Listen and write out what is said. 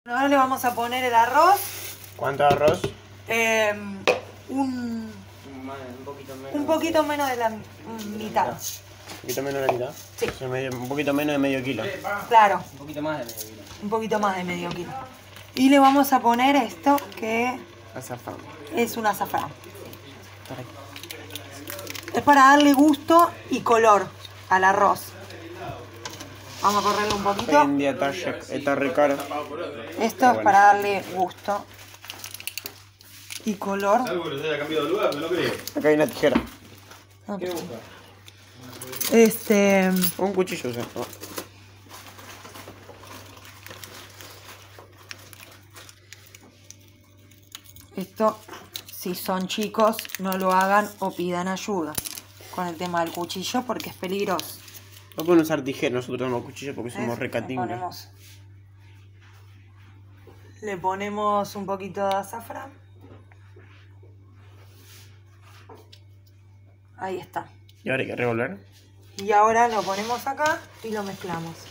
Ahora le vamos a poner el arroz. ¿Cuánto arroz? Un poquito menos de la mitad. ¿Un poquito menos de la mitad? Sí. O sea, un poquito menos de medio kilo. Claro. Un poquito más de medio kilo. Un poquito más de medio kilo. Y le vamos a poner esto que Azafrán. es un azafrán. Es para darle gusto y color al arroz. Vamos a correrle un poquito. Hoy en día está re caro. Esto es para darle gusto y color. Algo que les haya cambiado de lugar, pero no creo. Acá hay una tijera. Un cuchillo, o sea. No. Esto, si son chicos, no lo hagan o pidan ayuda con el tema del cuchillo porque es peligroso. No pueden usar tijera, nosotros tenemos cuchillo porque somos recatingos. Le ponemos un poquito de azafrán. Ahí está. Y ahora hay que revolver. Y ahora lo ponemos acá y lo mezclamos.